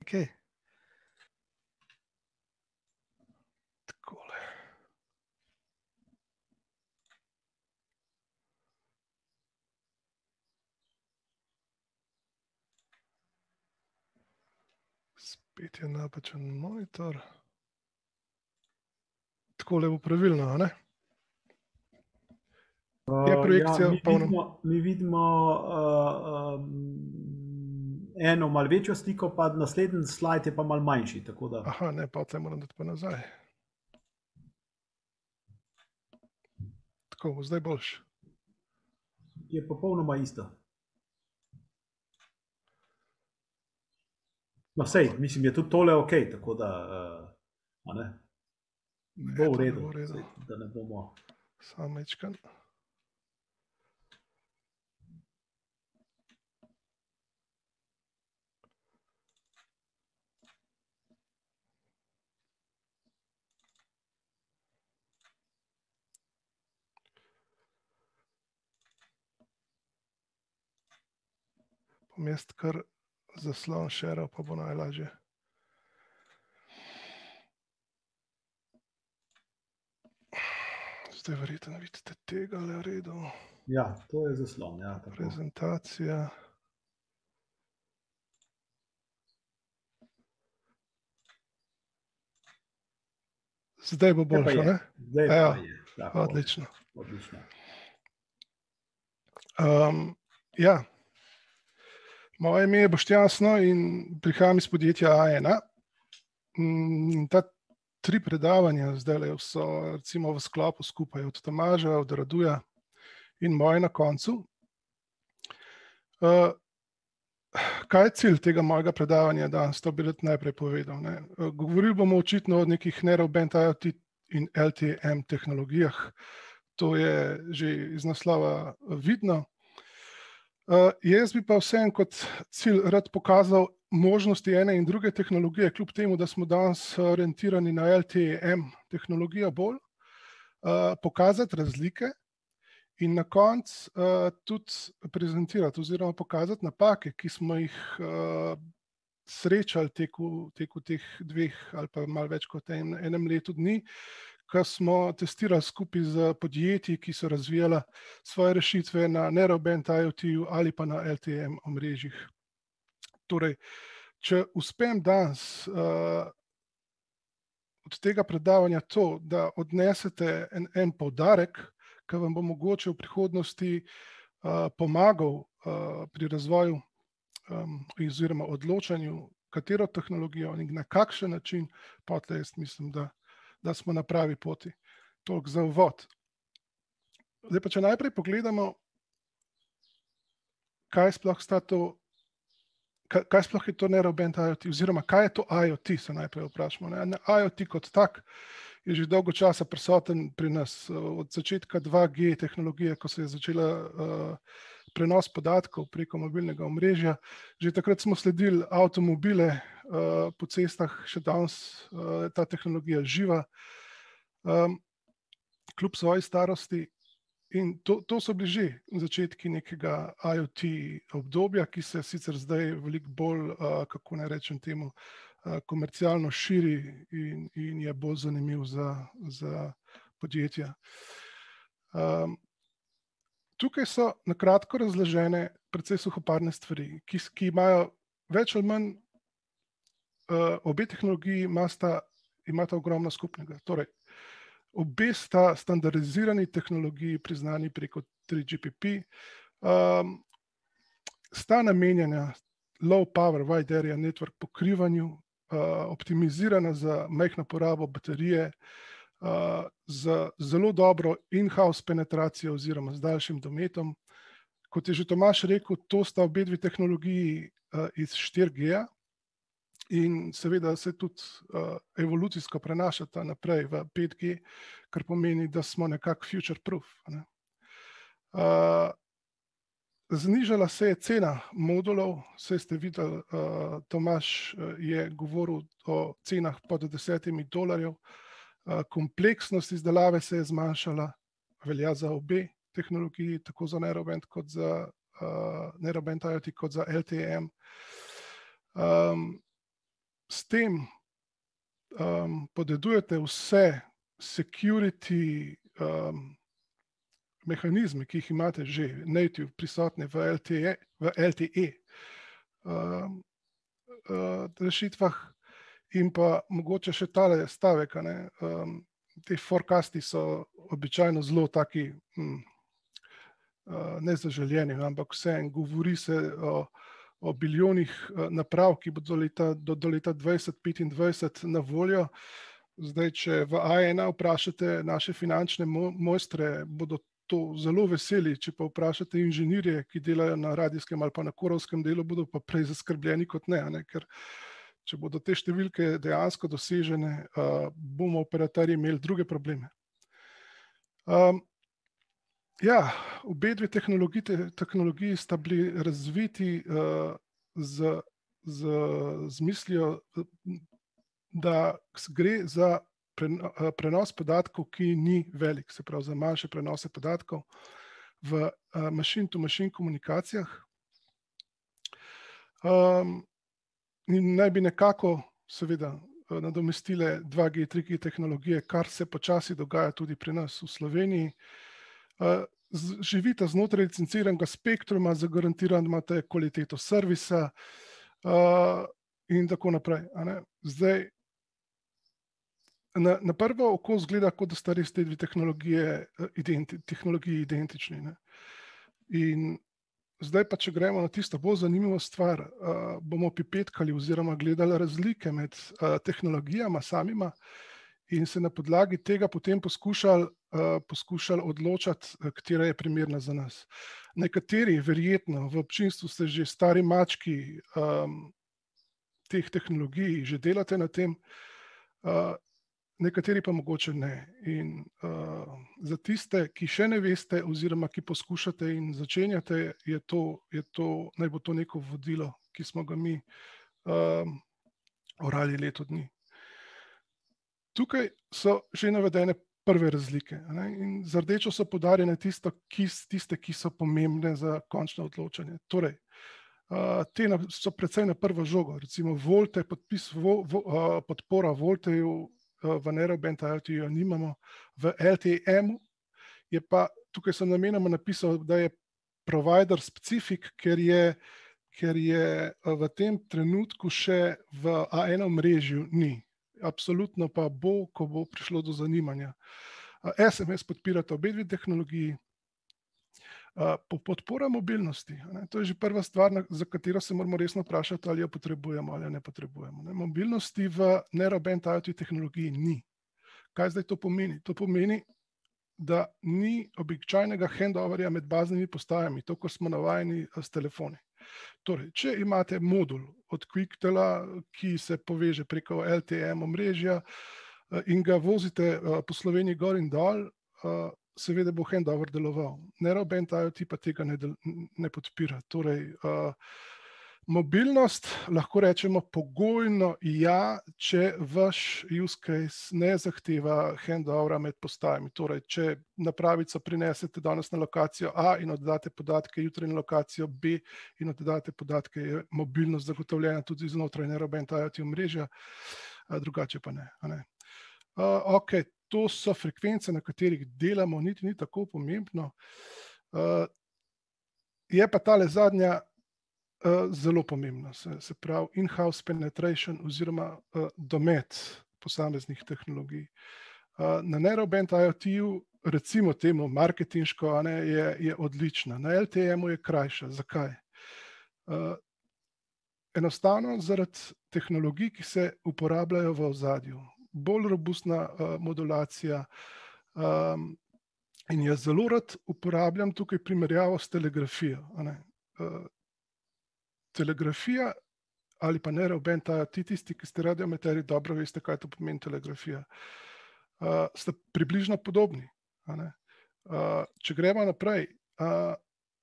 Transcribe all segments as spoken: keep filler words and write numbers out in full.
Okay. Takole. Spet je napačen monitor. Takole bo pravilno, ne? Je projekcija ja, v polnem. Mi vidimo, mi vidimo uh, um, eno malo večjo sliko, pa naslednji slajd je pa malo manjši. Tako da... Aha, ne, pa tle moram dati pa nazaj. Tako, zdaj boljš. Je popolnoma isto. No, sej, mislim, je tudi tole ok, tako da uh, ne, bo v redu, sej, da ne bomo... Samo mečkan. Bom jaz kar zaslon šeral, pa bo najlažje. Zdaj verjetno vidite tega le v redu. Ja, to je zaslon, ja. Tako. Prezentacija. Zdaj bo boljšo, ne? Zdaj pa je. Tako, odlično. Odlično. Um, ja. Moje ime je Boštjasno in prihajam iz podjetja A ena. In ta tri predavanja zdaj so recimo v sklopu skupaj od Tomaža, od Raduja in moje na koncu. Uh, kaj je cilj tega mojega predavanja danes? To bi rad najprej povedal. Ne? Govorili bomo očitno o nekih Narrowband IoT in L T E M tehnologijah. To je že iz naslova vidno. Uh, jaz bi pa vsem kot cilj rad pokazal možnosti ene in druge tehnologije, kljub temu, da smo danes orientirani na L T E M tehnologijo bolj, uh, pokazati razlike in na koncu uh, tudi prezentirati oziroma pokazati napake, ki smo jih uh, srečali teku, teku teh dveh ali pa malo več kot en, enem letu dni, ko smo testirali skupaj z podjetji, ki so razvijala svoje rešitve na Narrowband IoT-ju ali pa na L T E M omrežjih. Torej, če uspem danes uh, od tega predavanja to, da odnesete en, en poudarek, ki vam bo mogoče v prihodnosti uh, pomagal uh, pri razvoju um, oziroma odločanju, katero tehnologijo in na kakšen način, pa tle jaz mislim, da da smo na pravi poti. Toliko za uvod. Zdaj pa, če najprej pogledamo, kaj sploh sta to, kaj, kaj sploh je to Narrowband IoT, oziroma kaj je to IoT, se najprej vprašamo. Ne? IoT kot tak je že dolgo časa prisoten pri nas. Od začetka dva G tehnologije, ko se je začela uh, prenos podatkov preko mobilnega omrežja, že takrat smo sledili avtomobile uh, po cestah, še danes uh, ta tehnologija živa, um, kljub svoji starosti. In to, to so bili že začetki nekega IoT obdobja, ki se sicer zdaj veliko bolj, uh, kako naj rečem temu, uh, komercialno širi in, in je bolj zanimiv za, za podjetja. Um, tukaj so na kratko razložene precej suhoparne stvari, ki, ki imajo več ali manj, uh, obe tehnologiji imata, imata ogromno skupnega. Torej, obe sta standardizirani tehnologiji, priznani preko tri G P P, um, sta namenjena low power wide area network pokrivanju, uh, optimizirana za majhno porabo baterije, uh, z zelo dobro in-house penetracijo oziroma z daljšim dometom. Kot je že Tomaž rekel, to sta obe dve tehnologiji uh, iz štiri G-ja. In seveda se tudi uh, evolucijsko prenašata naprej v pet G, kar pomeni, da smo nekako future proof. Ne? Uh, znižala se je cena modulov, vse ste videli, uh, Tomaž je govoril o cenah pod desetimi dolarjev, uh, kompleksnost izdelave se je zmanjšala, velja za obe tehnologiji, tako za Narrowband kot za uh, Narrowband IoT kot za L T E M. Um, s tem um, podedujete vse security um, mehanizme, ki jih imate že native prisotne v L T E, v L T E um, uh, rešitvah in pa mogoče še tale stavek, ne, um, te forecasti so običajno zelo taki hm, uh, nezaželjeni, ampak vseeno govori se o, o biljonih uh, naprav, ki bodo do leta, do, do leta dvajset petindvajset na voljo. Zdaj, če v A ena vprašate naše finančne mo mojstre, bodo to zelo veseli, če pa vprašate inženirje, ki delajo na radijskem ali pa na korovskem delu, bodo pa prej zaskrbljeni kot ne, ne? Ker če bodo te številke dejansko dosežene, uh, bomo operaterji imeli druge probleme. Um, ja, obe dve tehnologiji, tehnologiji sta bili razviti uh, z, z, z mislijo, da gre za prenos podatkov, ki ni velik, se pravi za manjše prenose podatkov v machine-to-machine komunikacijah. Um, in naj bi nekako seveda nadomestile dva G, tri G tehnologije, kar se počasi dogaja tudi pri nas v Sloveniji. Uh, živite znotraj licenciranega spektruma, zagarantirano imate kvaliteto servisa uh, in tako naprej. A ne? Zdaj, Na, na prvo oko zgleda, kot da sta res te dve tehnologije, identi, tehnologiji identični. Ne? In zdaj pa, če gremo na tisto bolj zanimivo stvar, uh, bomo pipetkali oziroma gledali razlike med uh, tehnologijama samima in se na podlagi tega potem poskušali, uh, poskušali odločati, katera je primerna za nas. Nekateri, verjetno, v občinstvu ste že stari mački um, teh tehnologij, že delate na tem, uh, nekateri pa mogoče ne. In uh, za tiste, ki še ne veste oziroma ki poskušate in začenjate, je to, je to, naj bo to neko vodilo, ki smo ga mi um, orali leto dni. Tukaj so že navedene prve razlike. Ne? In z rdečo so podarjene tisto, ki, tiste, ki so pomembne za končno odločanje. Torej, uh, te na, so precej na prvo žogo. Recimo volte, podpis, vo, vo, uh, podpora volteju v Narrowband IoT-ju nimamo, v L T E-mu je pa, tukaj sem namenoma napisal, da je provider specific, ker je, ker je v tem trenutku še v A ena omrežju ni. Absolutno pa bo, ko bo prišlo do zanimanja. S M S podpirata obe dve tehnologiji. Po podpora mobilnosti, ne, to je že prva stvar, za katero se moramo resno vprašati, ali jo potrebujemo ali jo ne potrebujemo. Ne. Mobilnosti v Narrowband IoT tehnologiji ni. Kaj zdaj to pomeni? To pomeni, da ni običajnega handoverja med baznimi postajami, to, ko smo navajeni s telefoni. Torej, če imate modul od Quicktela, ki se poveže preko L T E omrežja in ga vozite po Sloveniji gor in dol, seveda bo handover deloval. Narrowband IoT pa tega ne, del, ne podpira. Torej, uh, mobilnost lahko rečemo pogojno ja, če vaš use case ne zahteva handovera med postajami. Torej, če napravico prinesete danes na lokacijo A in oddate podatke jutri na lokacijo B in oddate podatke, je mobilnost zagotovljena tudi znotraj Narrowband IoT omrežja, uh, drugače pa ne. A ne? Uh, ok, to so frekvence, na katerih delamo, niti ni tako pomembno. Uh, je pa tale zadnja uh, zelo pomembna, se, se pravi in-house penetration oziroma uh, domet posameznih tehnologij. Uh, na Narrowband IoT-ju, recimo temu marketinško, ne, je, je odlična. Na L T E-mu je krajša. Zakaj? Uh, enostavno zaradi tehnologij, ki se uporabljajo v ozadju. Bolj robustna uh, modulacija um, in jaz zelo rad uporabljam tukaj primerjavo s telegrafijo. Uh, telegrafija ali pa Narrowband IoT, tisti, ki ste radioamateri, dobro veste, kaj to pomeni telegrafija. Uh, sta približno podobni. Uh, če gremo naprej, uh,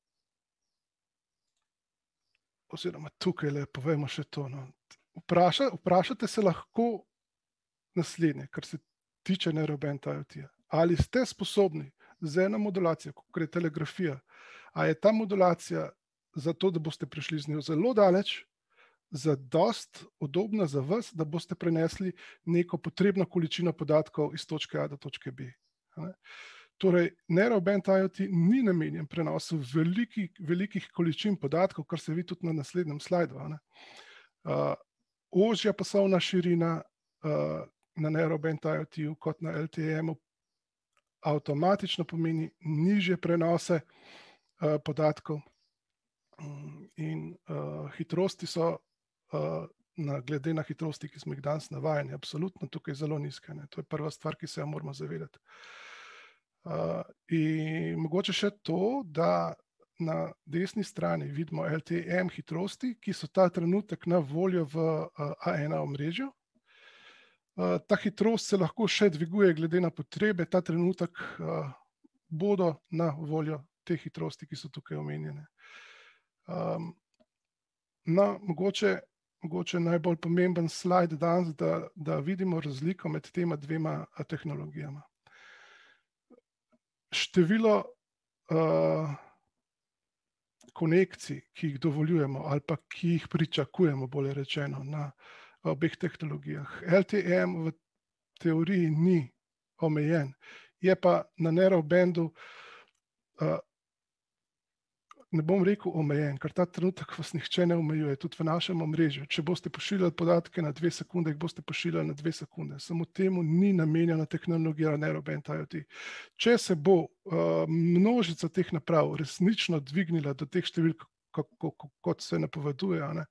oziroma tukaj le povemo še to. No. Vpraša, vprašate se lahko naslednje, kar se tiče Narrowband IoT-ja. Ali ste sposobni z eno modulacijo, kot je telegrafija, a je ta modulacija za to, da boste prišli z njo zelo daleč, zadost udobna za vas, da boste prenesli neko potrebno količino podatkov iz točke A do točke B. Ne? Torej, Narrowband IoT ni namenjen prenosu velikih, velikih količin podatkov, kar se vidi tudi na naslednjem slajdu. Ne? Uh, ožja pasovna širina uh, na Narrowband IoT-u kot na L T E M-u avtomatično pomeni nižje prenose uh, podatkov in uh, hitrosti so uh, na, glede na hitrosti, ki smo jih danes navajeni, absolutno tukaj zelo nizke. Ne? To je prva stvar, ki se jo moramo zavedati. Uh, in mogoče še to, da na desni strani vidimo L T E M hitrosti, ki so ta trenutek na voljo v uh, A ena omrežju. Uh, ta hitrost se lahko še dviguje glede na potrebe, ta trenutek uh, bodo na voljo te hitrosti, ki so tukaj omenjene. Um, no, mogoče, mogoče najbolj pomemben slajd danes, da, da vidimo razliko med tema dvema tehnologijama. Število uh, konekcij, ki jih dovoljujemo ali pa ki jih pričakujemo, bolje rečeno, na obeh tehnologijah. L T E M v teoriji ni omejen, je pa na Narrowbandu uh, ne bom rekel omejen, ker ta trenutek vas nihče ne omejuje, tudi v našem omrežju. Če boste pošiljali podatke na dve sekunde, jih boste pošiljali na dve sekunde. Samo temu ni namenjena tehnologija Narrowband IoT. Če se bo uh, množica teh naprav resnično dvignila do teh številk, kot se napoveduje, ne,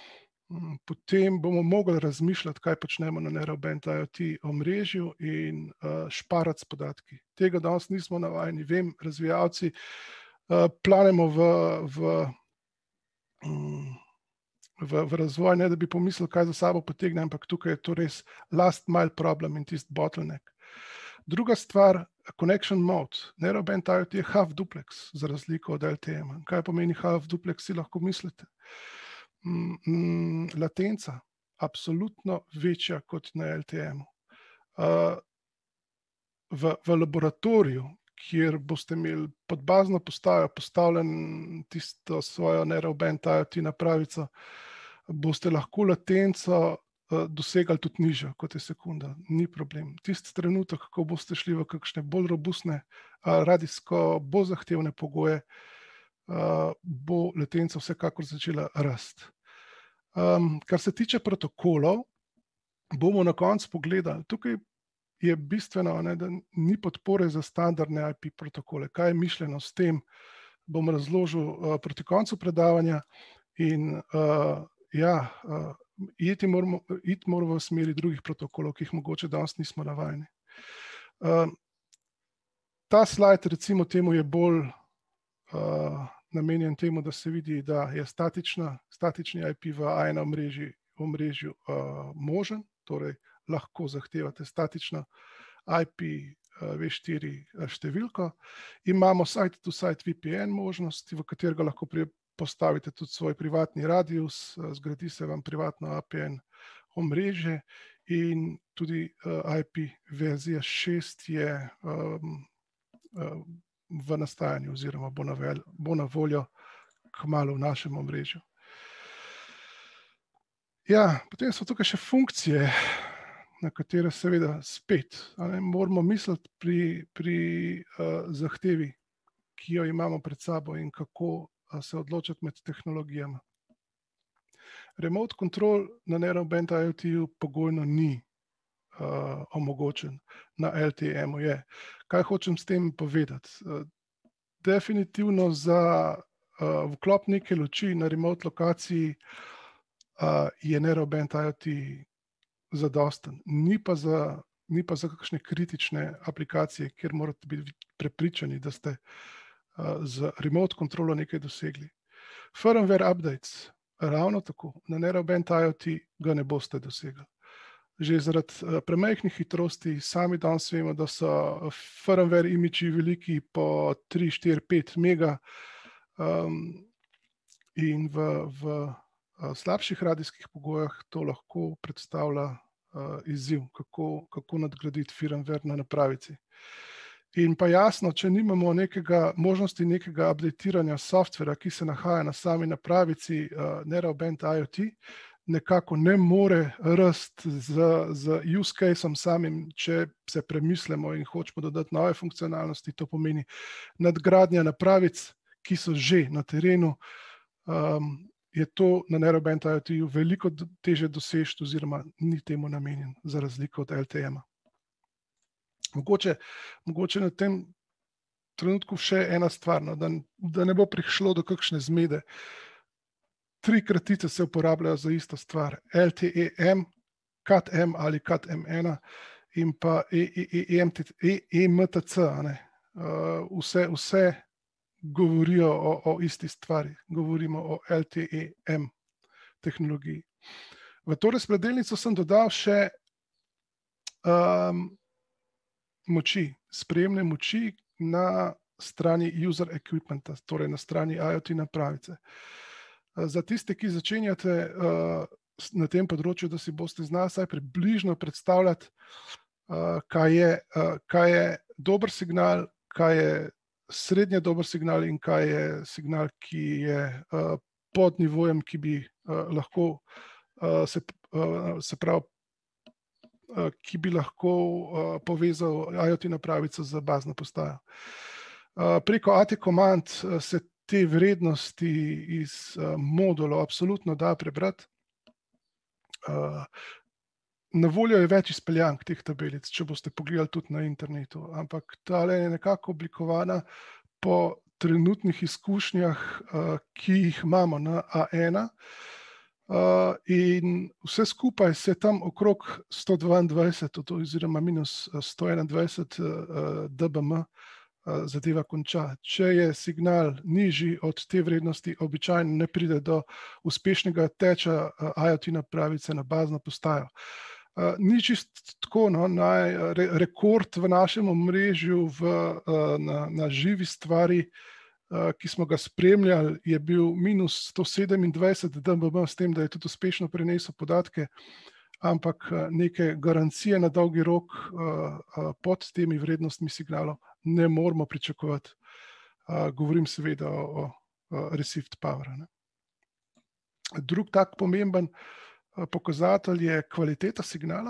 potem bomo mogli razmišljati, kaj počnemo na Narrowband IoT omrežju in uh, šparati s podatki. Tega danes nismo navajeni. Vem, razvijalci Uh, planemo v, v, um, v, v razvoj, ne da bi pomislili, kaj za sabo potegne, ampak tukaj je to res last mile problem in tisti bottleneck. Druga stvar, connection mode. Narrowband IoT je half duplex, za razliko od L T E M-a. Kaj pomeni half duplex, si lahko mislite? Um, um, latenca, absolutno večja kot na L T E M-u. Uh, v, v laboratoriju, kjer boste imeli pod bazno postajo postavljen tisto svojo Narrowband IoT napravico, boste lahko latenco uh, dosegali tudi nižjo, kot je sekunda. Ni problem. Tisti trenutek, ko boste šli v kakšne bolj robustne, uh, radijsko bolj zahtevne pogoje, uh, bo latenca vsekakor začela rasti. Um, kar se tiče protokolov, bomo na koncu pogledali. Tukaj je bistveno, ne, da ni podpore za standardne I P protokole. Kaj je mišljeno s tem, bom razložil uh, proti koncu predavanja in uh, ja, uh, iti moramo, iti moramo v smeri drugih protokolov, ki jih mogoče danes nismo navajeni. Uh, ta slajd recimo temu je bolj uh, namenjen temu, da se vidi, da je statična, statični I P v A ena omrežju, omrežju uh, možen, torej lahko zahtevate statično I P V štiri številko. Imamo site-to-site V P N možnost, v katerega lahko postavite tudi svoj privatni radius, zgradi se vam privatno A P N omrežje in tudi I P verzija šest je um, v nastajanju oziroma bo na, vel, bo na voljo kmalu v našem omrežju. Ja, potem so tukaj še funkcije, na katere seveda spet ne, moramo misliti pri, pri uh, zahtevi, ki jo imamo pred sabo in kako uh, se odločiti med tehnologijami. Remote control na Narrowband IoT-u pogojno ni uh, omogočen, na L T E M-u je. Kaj hočem s tem povedati? Uh, definitivno za uh, vklop neke luči na remote lokaciji uh, je Narrowband IoT zadosten. Ni pa za, ni pa za kakšne kritične aplikacije, kjer morate biti prepričani, da ste uh, z remote kontrolo nekaj dosegli. Firmware updates, ravno tako, na Narrowband IoT ga ne boste dosegli. Že zaradi uh, premajhnih hitrosti, sami danes vemo, da so firmware imidži veliki po tri, štiri, pet mega um, in v, v slabših radijskih pogojah to lahko predstavlja uh, izziv, kako, kako nadgraditi firmware na napravici. In pa jasno, če nimamo nekega, možnosti nekega updatiranja softvera, ki se nahaja na sami napravici uh, Narrowband IoT, nekako ne more rasti z, z use caseom samim, če se premislimo in hočemo dodati nove funkcionalnosti. To pomeni nadgradnja napravic, ki so že na terenu. Um, je to na Narrowband IoT-ju veliko teže doseči oziroma ni temu namenjen, za razliko od L T E-a. Mogoče, mogoče na tem trenutku še ena stvar, no, da, da ne bo prišlo do kakšne zmede. Tri kratice se uporabljajo za isto stvar. L T E M, C A T M ali C A T M ena in pa E M T C. Uh, vse, vse govorijo o, o isti stvari. Govorimo o L T E M tehnologiji. V to razpredelnico sem dodal še um, moči, sprejemne moči na strani user equipmenta, torej na strani IoT napravice. Za tiste, ki začenjate uh, na tem področju, da si boste znali vsaj približno predstavljati, uh, kaj, je, uh, kaj je dober signal, kaj je srednje dober signal in kaj je signal, ki je uh, pod nivojem, ki bi uh, lahko uh, se, uh, se pravi, uh, ki bi lahko uh, povezal IoT napravico z bazno postajo. Uh, preko A T komand uh, se te vrednosti iz uh, modulov absolutno da prebrati. Uh, na voljo je več izpeljank teh tabelic, če boste pogledali tudi na internetu, ampak tale je nekako oblikovana po trenutnih izkušnjah, uh, ki jih imamo na A ena. Uh, in vse skupaj se tam okrog sto dvaindvajset oziroma minus sto enaindvajset uh, D B M zadeva konča. Če je signal nižji od te vrednosti, običajno ne pride do uspešnega teča IoT napravice na bazno postajo. Uh, ni čist tako, no, naj, re, rekord v našem omrežju v, uh, na, na živi stvari, uh, ki smo ga spremljali, je bil minus sto sedemindvajset D B M, s tem, da je tudi uspešno prenesel podatke, ampak uh, neke garancije na dolgi rok uh, uh, pod temi vrednostmi signalov ne moramo pričakovati. Uh, govorim seveda o, o received power. Ne. Drug tak pomemben uh, pokazatelj je kvaliteta signala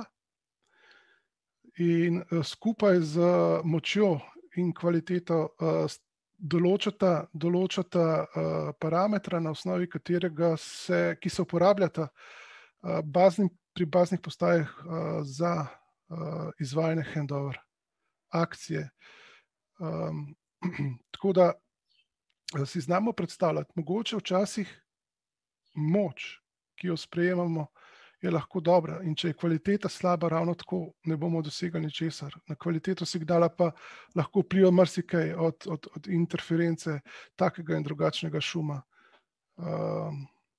in uh, skupaj z močjo in kvaliteto uh, določata, določata uh, parametra, na osnovi katerega se, ki se uporabljata uh, baznim, pri baznih postajah uh, za uh, izvajanje handover akcije. Um, tako da si znamo predstavljati, mogoče včasih moč, ki jo sprejemamo, je lahko dobra in če je kvaliteta slaba, ravno tako ne bomo dosegali ničesar. Na kvaliteto signala pa lahko vpliva marsikaj od, od, od interference takega in drugačnega šuma. Um,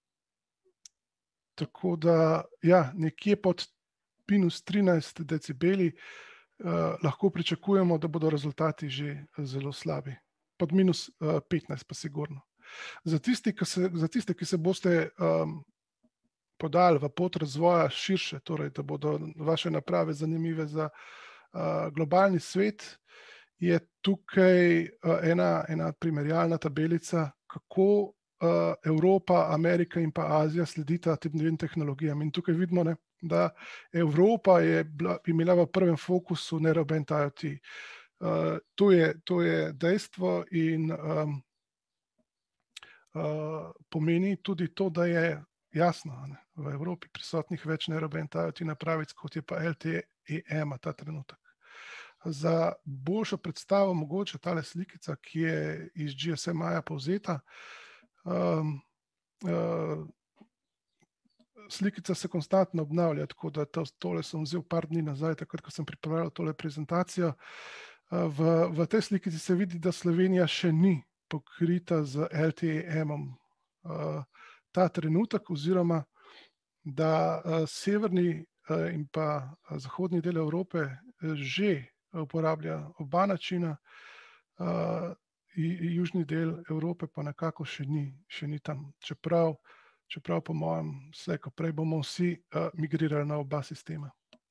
tako da ja, nekje pod minus trinajst decibeli Uh, lahko pričakujemo, da bodo rezultati že zelo slabi. Pod minus uh, petnajst pa sigurno. Za tiste, ki se, za tiste, ki se boste um, podali v pot razvoja širše, torej, da bodo vaše naprave zanimive za uh, globalni svet, je tukaj uh, ena, ena primerjalna tabelica, kako uh, Evropa, Amerika in pa Azija sledita tem dvem tehnologijam. In tukaj vidimo, ne, da Evropa je bila, imela v prvem fokusu Narrowband IoT. Uh, to, je, to je dejstvo in um, uh, pomeni tudi to, da je jasno, ne, v Evropi prisotnih več Narrowband IoT napravic, kot je pa L T E M ta trenutek. Za boljšo predstavo mogoče tale slikica, ki je iz G S M A-ja povzeta. Um, uh, Slikica se konstantno obnavlja, tako da to, tole sem vzel par dni nazaj, takrat, ko sem pripravljal tole prezentacijo. V, v tej slikici se vidi, da Slovenija še ni pokrita z L T E M-om ta trenutek, oziroma da severni in pa zahodni del Evrope že uporablja oba načina, južni del Evrope pa nekako še ni, še ni tam. Čeprav Čeprav po mojem, slej ko prej bomo vsi uh, migrirali na oba sistema.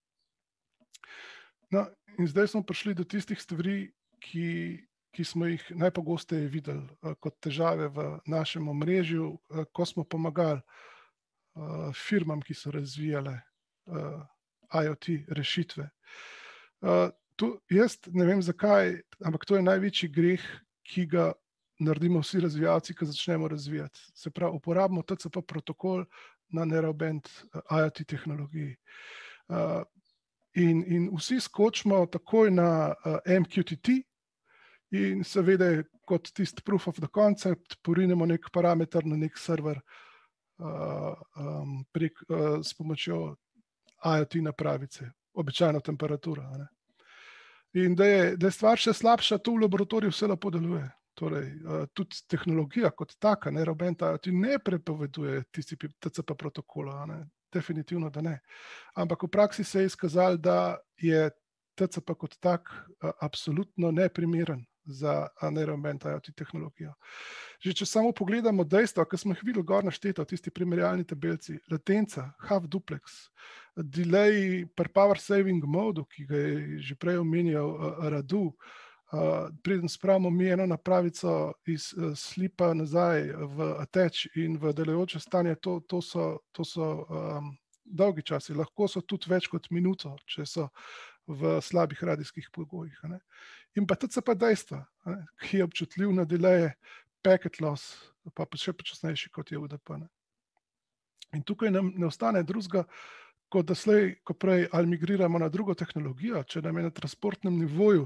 No, in zdaj smo prišli do tistih stvari, ki, ki smo jih najpogosteje videli uh, kot težave v našem omrežju, uh, ko smo pomagali uh, firmam, ki so razvijale uh, IoT rešitve. Uh, tu, jaz ne vem zakaj, ampak to je največji greh, ki ga naredimo vsi razvijalci, ki začnemo razvijati. Se pravi, uporabimo T C P protokol na narrowband IoT tehnologiji. Uh, in, in vsi skočimo takoj na uh, M Q T T in seveda kot tisti proof of the concept porinemo nek parameter na nek server uh, um, prek, uh, s pomočjo IoT napravice, običajno temperaturo. Ne? In da je, da je stvar še slabša, to v laboratoriju vse lepo deluje. Torej, uh, tudi tehnologija kot taka, narrowband IoT ne prepoveduje tisti T C P protokola, ne? Definitivno, da ne. Ampak v praksi se je izkazalo, da je T C P kot tak uh, absolutno neprimeren za narrowband IoT tehnologijo. Že če samo pogledamo dejstva, ki smo jih videli gor našteto, tisti primerjalni tabelci, latenca, half duplex, delay per power saving modu, ki ga je že prej omenjal uh, Radu, uh, preden spravimo mi eno napravico iz uh, slipa nazaj v attach in v delujoče stanje, to, to so, to so um, dolgi časi, lahko so tudi več kot minuto, če so v slabih radijskih pogojih. Ne? In pa T C P dejstva, ne? Ki je občutljiv na delaye, packet loss, pa še počasnejši kot je U D P. Ne? In tukaj nam ne ostane drugega, kot da slej, ko prej ali migriramo na drugo tehnologijo, če nam je na transportnem nivoju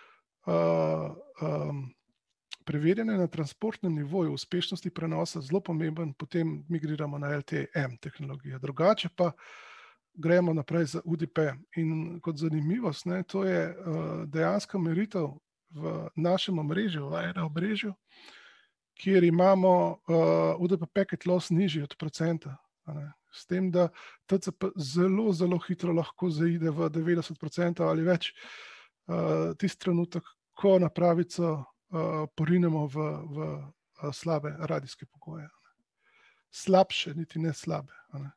uh, um, preverjanje na transportnem nivoju uspešnosti prenosa zelo pomemben, potem migriramo na L T E M tehnologijo. Drugače pa gremo naprej za U D P. In kot zanimivost, ne, to je uh, dejanska meritev v našem omrežju, v enem omrežju, kjer imamo uh, U D P packet loss nižji od procenta. Ne. S tem, da T C P zelo, zelo hitro lahko zaide v devetdeset procentov ali več uh, tisti trenutek, ko napravico uh, porinemo v, v uh, slabe radijske pogoje. Ne. Slabše, niti ne slabe. Ne.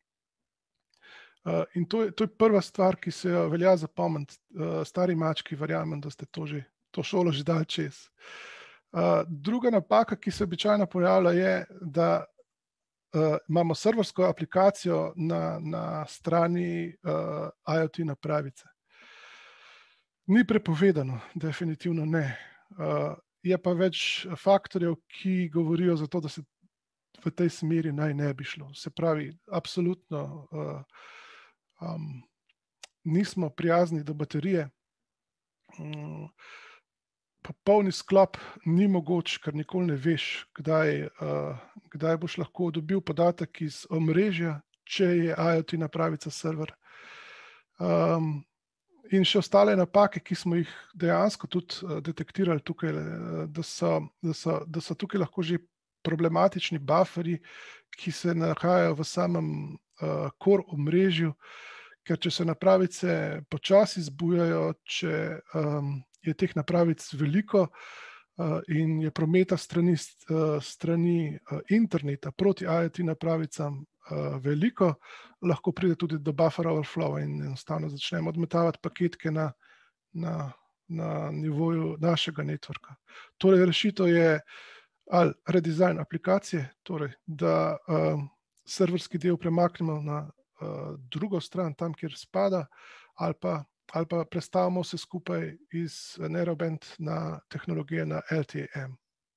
Uh, in to je, to je prva stvar, ki se jo velja zapomniti. Uh, stari mački, verjamem, da ste to, že, to šolo že dali čez. Uh, druga napaka, ki se običajno pojavlja, je, da uh, imamo serversko aplikacijo na, na strani uh, IoT napravice. Ni prepovedano, definitivno ne. Uh, je pa več faktorjev, ki govorijo za to, da se v tej smeri naj ne bi šlo. Se pravi, absolutno uh, Um, nismo prijazni do baterije. Um, popolni sklop ni mogoč, ker nikoli ne veš, kdaj, uh, kdaj boš lahko dobil podatek iz omrežja, če je IoT napravica server. Um, in še ostale napake, ki smo jih dejansko tudi uh, detektirali tukaj, uh, da, so, da, so, da so tukaj lahko že problematični bufferji, ki se nahajajo v samem uh, core omrežju, ker če se napravice počasi zbujajo, če um, je teh napravic veliko uh, in je prometa strani, uh, strani uh, interneta proti IoT napravicam uh, veliko, lahko pride tudi do buffer overflow in enostavno začnemo odmetavati paketke na, na, na nivoju našega networka. Torej, rešitev je ali redesign aplikacije, torej, da um, serverski del premaknemo na uh, drugo stran, tam, kjer spada, ali pa, ali pa prestavimo vse skupaj iz narrowband na tehnologije na L T E M.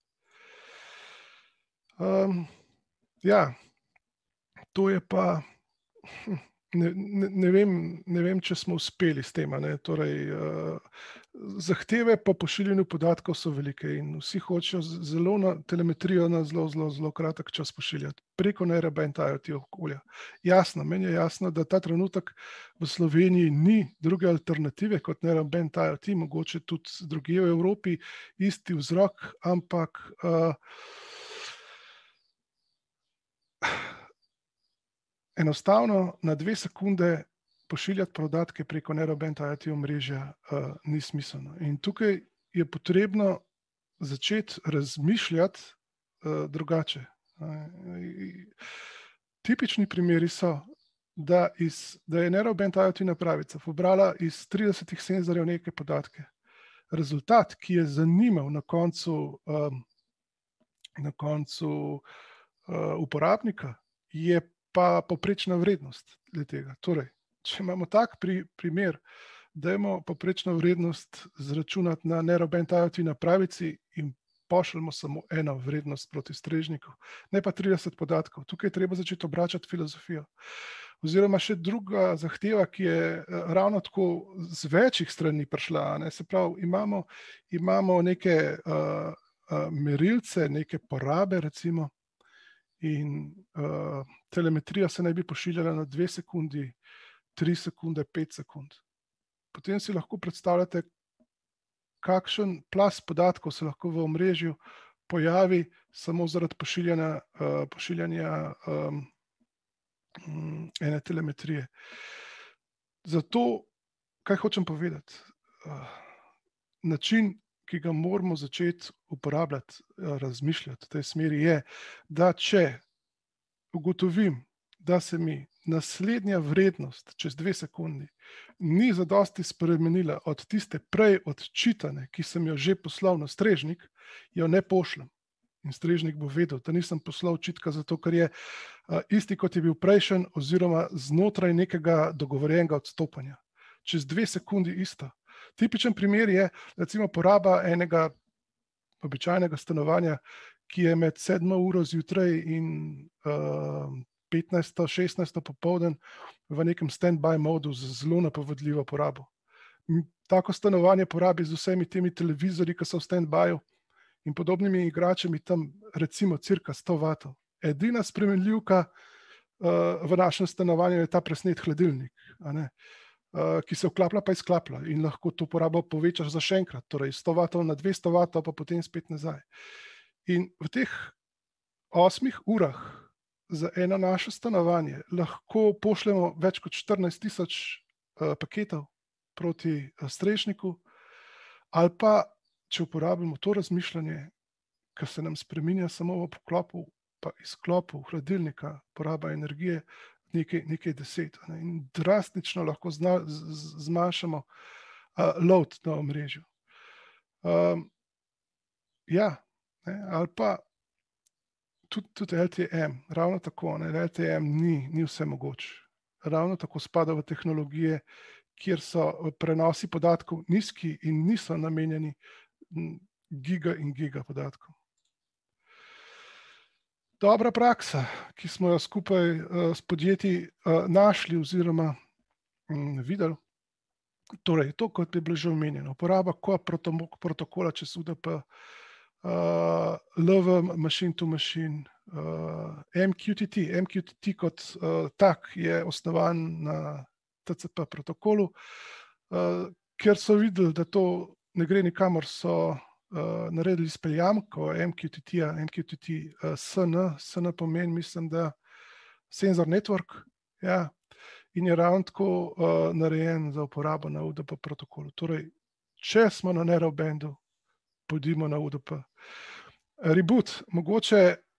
Um, ja, to je pa... Ne, ne, ne, vem, ne vem, če smo uspeli s tem. Torej, uh, zahteve po pošiljanju podatkov so velike in vsi hočejo zelo na telemetrijo na zelo, zelo, zelo kratek čas pošiljati preko narrowband IoT okolja. Jasno, meni je jasno, da ta trenutek v Sloveniji ni druge alternative kot narrowband IoT, mogoče tudi drugje v Evropi isti vzrok, ampak uh, enostavno na dve sekunde pošiljati podatke preko narrowband IoT omrežja uh, ni smiselno. In tukaj je potrebno začeti razmišljati uh, drugače. Uh, tipični primeri so, da, iz, da je narrowband IoT napravica pobrala iz tridesetih senzorjev neke podatke. Rezultat, ki je zanimal na koncu, um, na koncu uh, uporabnika, je pa poprečna vrednost tega. Torej, če imamo tak pri, primer, dajmo poprečno vrednost zračunati na Narrowband IoT napravici in pošljemo samo eno vrednost proti strežniku, ne pa trideset podatkov. Tukaj je treba začeti obračati filozofijo. Oziroma še druga zahteva, ki je ravno tako z večjih strani prišla. Ne? Se pravi, imamo, imamo neke uh, uh, merilce, neke porabe, recimo, in uh, telemetrija se naj bi pošiljala na dve sekundi, tri sekunde, pet sekund. Potem si lahko predstavljate, kakšen plas podatkov se lahko v omrežju pojavi samo zaradi pošiljanja, uh, pošiljanja um, ene telemetrije. Zato, kaj hočem povedati, uh, način, ki ga moramo začeti uporabljati, uh, razmišljati v tej smeri je, da če ugotovim, da se mi naslednja vrednost čez dve sekundi ni zadosti spremenila od tiste prej odčitane, ki sem jo že poslal na strežnik, jo ne pošljem. In strežnik bo vedel, da nisem poslal očitka zato, ker je uh, isti, kot je bil prejšen, oziroma znotraj nekega dogovorjenega odstopanja. Čez dve sekundi isto. Tipičen primer je, recimo, poraba enega običajnega stanovanja, ki je med sedmo uro zjutraj in uh, petnajsto, šestnajsto popoldan v nekem stand-by modu z zelo napovedljivo porabo. Tako stanovanje porabi z vsemi temi televizorji, ki so v stand-byu, in podobnimi igračami tam recimo cirka sto vatov. Edina spremenljivka uh, v našem stanovanju je ta presnet hladilnik, a ne, uh, ki se vklaplja pa izklaplja in lahko to porabo povečaš za še enkrat, torej sto vatov na dvesto vatov, pa potem spet nazaj. In v teh osmih urah za eno naše stanovanje lahko pošljemo več kot štirinajst tisoč uh, paketov proti uh, strešniku, ali pa če uporabimo to razmišljanje, ki se nam spreminja samo v poklopu pa izklopu hladilnika, poraba energije nekaj, nekaj deset. Ne? In drastično lahko zna, z, zmanjšamo uh, load na omrežju. Um, ja, ne? Ali pa tudi, tudi L T E M, ravno tako, ne? L T E M ni, ni vse mogoč. Ravno tako spada v tehnologije, kjer so prenosi podatkov nizki in niso namenjeni giga in giga podatkov. Dobra praksa, ki smo jo skupaj uh, s podjetji uh, našli oziroma um, videli, torej to, kot je bilo že omenjeno, uporaba core protokola čez U D P, uh, L V machine to machine, uh, M Q T T. M Q T T kot uh, tak je osnovan na T C P protokolu, uh, ker so videli, da to ne gre nikamor, so uh, naredili speljamko M Q T T-ja, M Q T T uh, S N, S N pomeni, mislim, da Sensor Network, ja, in je ravno tako uh, narejen za uporabo na U D P protokolu. Torej, če smo na Narrowbandu, pojdimo na U D P. Reboot, mogoče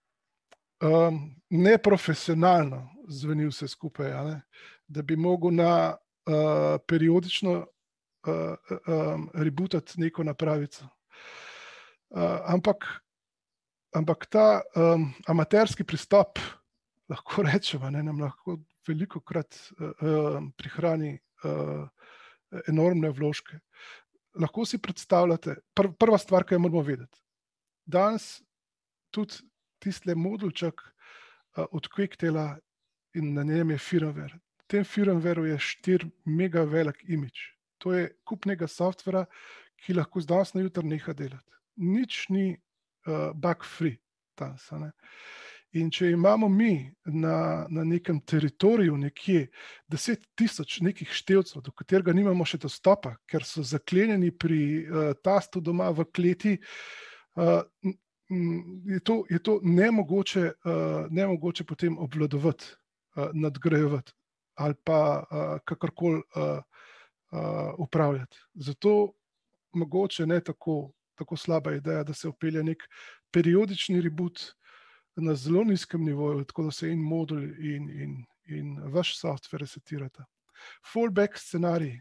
um, neprofesionalno zveni vse skupaj, ne? Da bi mogel na uh, periodično Uh, um, rebootati neko napravico. Uh, ampak, ampak ta um, amaterski pristop, lahko rečemo, ne, nam lahko veliko krat uh, uh, prihrani uh, enormne vložke. Lahko si predstavljate, pr prva stvar, ki jo moramo vedeti. Danes tudi tistle modulček uh, od Quicktela in na njem je firmware. V tem firmwareu je štiri mega velik imidž. To je kup nekega softvera, ki lahko z danes na jutro neha delati. Nič ni uh, bug free. Danes, ne? In če imamo mi na, na nekem teritoriju nekje deset tisoč nekih števcev, do katerega nimamo še dostopa, ker so zaklenjeni pri uh, tastu doma v kleti, uh, je, to, je to nemogoče, uh, nemogoče potem obvladovati, uh, nadgrajevati ali pa uh, kakorkoli uh, Uh, upravljati. Zato mogoče ne tako, tako slaba ideja, da se vpelje nek periodični reboot na zelo nizkem nivoju, tako da se in modul in, in, in vaš software resetirata. Fallback scenarij.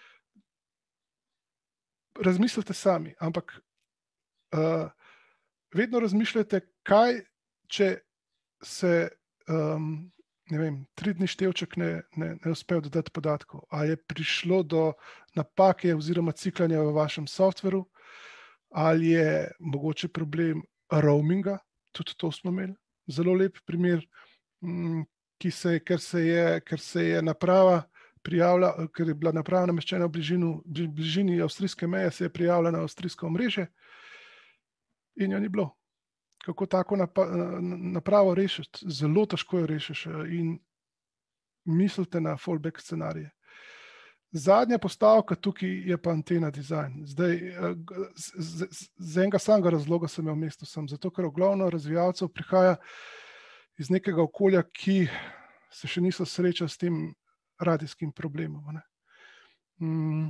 Razmislite sami, ampak uh, vedno razmišljate, kaj, če se um, ne vem, tri dni števček ne, ne, ne uspel dodati podatkov, ali je prišlo do napake oziroma ciklanja v vašem softveru, ali je mogoče problem roaminga, tudi to smo imeli. Zelo lep primer, ki se, ker, se je, ker se je naprava prijavila, ker je bila naprava nameščena v bližini, v bližini avstrijske meje, se je prijavila na avstrijsko omrežje in jo ni bilo. Kako tako napravo rešiti? Zelo težko jo rešiš in mislite na fallback scenarije. Zadnja postavka tukaj je pa antena dizajn. Zdaj, z, z, z enega samega razloga sem jo v mestu sem, zato ker ogromno razvijalcev prihaja iz nekega okolja, ki se še niso srečali s tem radijskim problemom. Ne? Mm.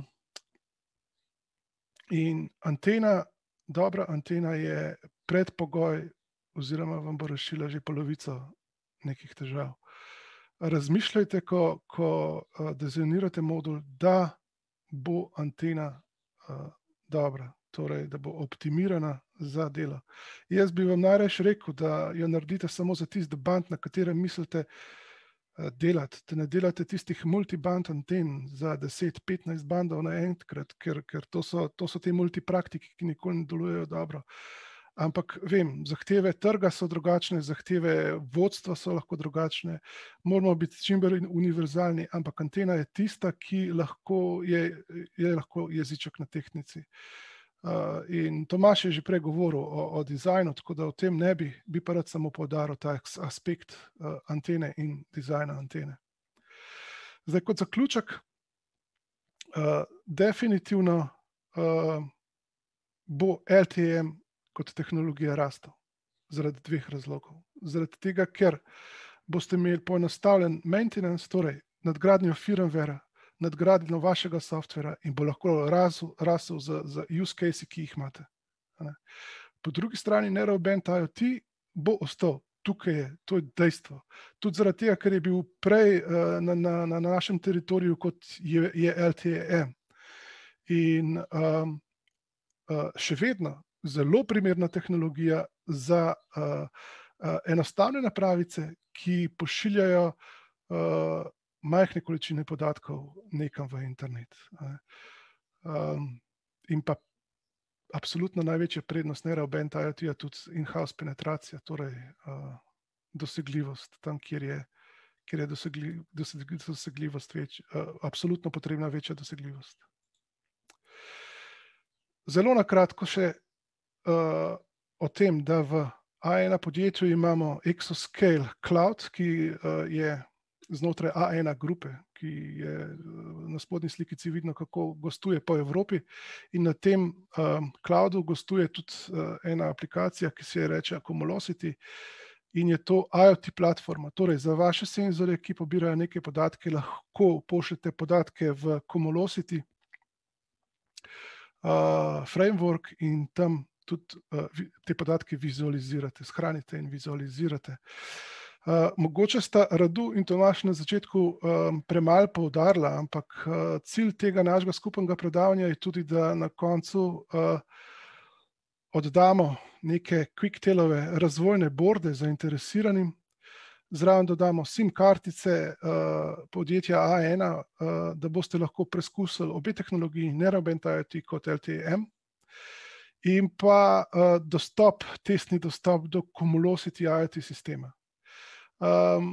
In antena, dobra antena je predpogoj, oziroma vam bo rešila že polovico nekih težav. Razmišljajte, ko, ko uh, dizajnirate modul, da bo antena uh, dobra, torej, da bo optimirana za delo. Jaz bi vam najraje rekel, da jo naredite samo za tisti band, na katerem mislite uh, delati. Da ne delate tistih multiband anten za deset petnajst bandov naenkrat, ker, ker to so, to so te multipraktiki, ki nikoli ne delujejo dobro. Ampak vem, zahteve trga so drugačne, zahteve vodstva so lahko drugačne, moramo biti čim bolj univerzalni, ampak antena je tista, ki lahko je, je lahko jeziček na tehtnici. Uh, in Tomaž je že prej govoril o, o dizajnu, tako da o tem ne bi, bi pa rad samo poudaril ta aspekt uh, antene in dizajna antene. Zdaj, kot zaključek, uh, definitivno uh, bo L T E M kot tehnologija rastel, zaradi dveh razlogov. Zaradi tega, ker boste imeli poenostavljen maintenance, torej nadgradnjo firmwarea, nadgradnjo vašega softvera in bo lahko rasel, rasel za, za use case, ki jih imate. Po drugi strani Narrowband IoT bo ostal. Tukaj je, to je dejstvo. Tudi zaradi tega, ker je bil prej uh, na, na, na našem teritoriju, kot je, je L T E M. In um, uh, še vedno zelo primerna tehnologija za uh, uh, enostavne napravice, ki pošiljajo uh, majhne količine podatkov nekam v internet. Um, in pa absolutno največja prednost Narrowband IoT je tudi in-house penetracija, torej uh, dosegljivost, tam, kjer je, kjer je dosegli, dosegli, dosegljivost več, uh, absolutno potrebna večja dosegljivost. Zelo na kratko še Uh, o tem, da v A ena podjetju imamo Exoscale Cloud, ki uh, je znotraj A ena grupe, ki je uh, na spodnji slikici vidno, kako gostuje po Evropi. In na tem um, cloudu gostuje tudi uh, ena aplikacija, ki se je reče Cumulosity in je to IoT platforma. Torej, za vaše senzorje, ki pobirajo neke podatke, lahko pošljete podatke v Cumulosity uh, framework in tam tudi uh, te podatke vizualizirate, shranite in vizualizirate. Uh, mogoče sta Radu in Tomaž na začetku um, premalo poudarila, ampak uh, cilj tega našega skupnega predavanja je tudi, da na koncu uh, oddamo neke Quicktale-ove razvojne borde zainteresiranim, zraven dodamo SIM kartice uh, podjetja A ena, uh, da boste lahko preskusili obe tehnologiji, Narrowband IoT kot L T E M, in pa uh, dostop, testni dostop do Cumulosity IoT sistema. Um,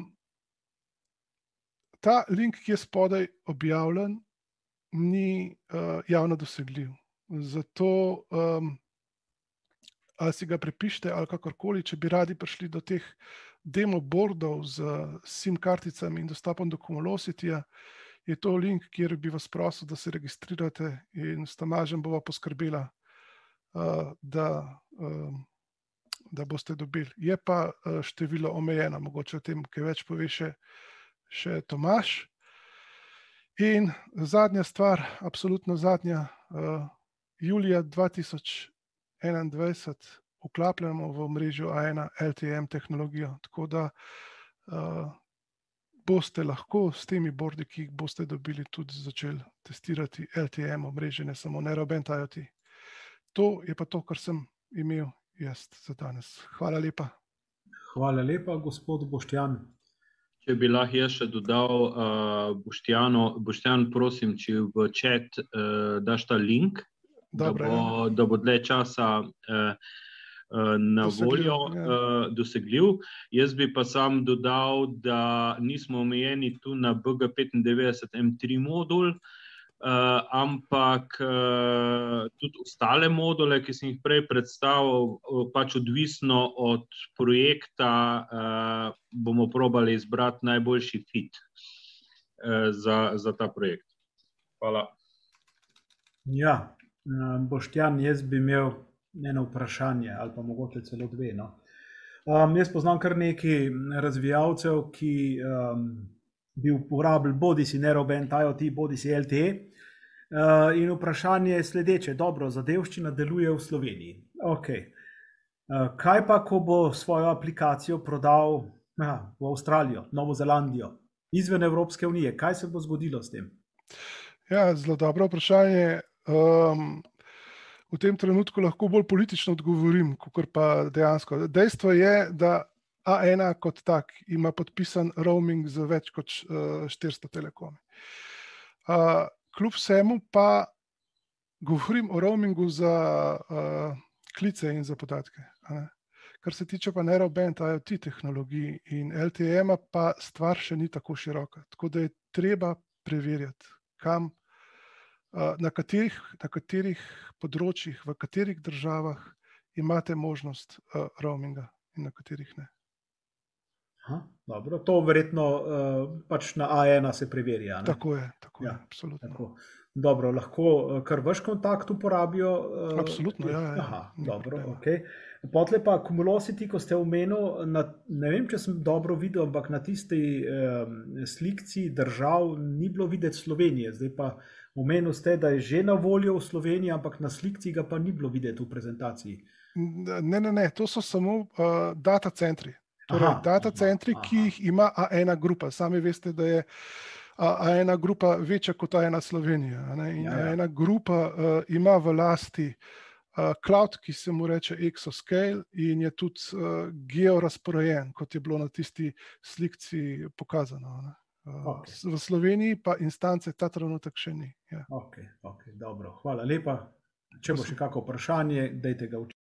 ta link, ki je spodaj objavljen, ni uh, javno dosegljiv. Zato um, ali si ga prepišite ali kakorkoli, če bi radi prišli do teh demo boardov z SIM karticami in dostopom do Cumulosityja, je to link, kjer bi vas prosil, da se registrirate in s Tomažem bova poskrbela, Uh, da, um, da boste dobili. Je pa uh, število omejeno, mogoče o tem, kaj več pove še, še Tomaž. In zadnja stvar, absolutno zadnja, uh, julija dva tisoč enaindvajset vklapljamo v omrežju A ena L T E M tehnologijo, tako da uh, boste lahko s temi bordi, ki jih boste dobili, tudi začeli testirati L T E M omrežje, ne samo Narrowband IoT. To je pa to, kar sem imel jaz za danes. Hvala lepa. Hvala lepa, gospod Boštjan. Če bi lahko jaz še dodal, uh, Boštjano, Boštjan, prosim, če v chat uh, daš ta link, Dobre, da, bo, da bo dlje časa uh, uh, na Dosegljiv, voljo ja. uh, dosegljiv. Jaz bi pa sam dodal, da nismo omejeni tu na B G petindevetdeset M tri modul, Uh, ampak uh, tudi ostale module, ki sem jih prej predstavil, pač odvisno od projekta, uh, bomo probali izbrati najboljši fit uh, za, za ta projekt. Hvala. Ja, Boštjan, jaz bi imel eno vprašanje ali pa mogoče celo dve. No? Um, jaz poznam kar nekaj razvijalcev, ki um, bi uporabljali bodi si Narrowband IoT, bodi si L T E. Uh, in vprašanje je sledeče. Dobro, zadevščina deluje v Sloveniji. Okay. Uh, kaj pa, ko bo svojo aplikacijo prodal aha, v Avstralijo, Novo Zelandijo, izven Evropske unije? Kaj se bo zgodilo s tem? Ja, zelo dobro vprašanje. Um, v tem trenutku lahko bolj politično odgovorim, kakor pa dejansko. Dejstvo je, da A ena kot tak ima podpisan roaming z več kot uh, štiristo telekomi. Uh, kljub vsemu pa govorim o roamingu za uh, klice in za podatke. Ne? Kar se tiče pa Narrowband IoT tehnologij in L T E-ma, pa stvar še ni tako široka. Tako da je treba preverjati, kam, uh, na, katerih, na katerih področjih, v katerih državah imate možnost uh, roaminga in na katerih ne. Aha, dobro, to verjetno uh, pač na A ena se preverja. Ne? Tako je, tako Ja, je, absolutno. Tako. Dobro, lahko uh, kar vaš kontakt uporabijo? Uh, Absolutno, ja. ja. Aha, dobro, ok. Potle pa Cumulosity, ko ste omenil, na, ne vem, če sem dobro videl, ampak na tisti um, slikci držav ni bilo videti Slovenije. Zdaj pa omenil ste, da je že na voljo v Sloveniji, ampak na slikci ga pa ni bilo videti v prezentaciji. Ne, ne, ne, to so samo uh, data centri. Torej, Aha, data aha, centri, aha. ki jih ima A ena grupa. Sami veste, da je A ena grupa večja kot A ena Slovenija. Ne? In Ja, ja. A ena grupa uh, ima v lasti uh, cloud, ki se mu reče Exascale in je tudi uh, georazporejen, kot je bilo na tisti slikci pokazano. Ne? Uh, Okay. V Sloveniji pa instance ta trenutek še ni. Ja. Ok, ok, dobro. Hvala lepa. Če bo še kako vprašanje, dajte ga v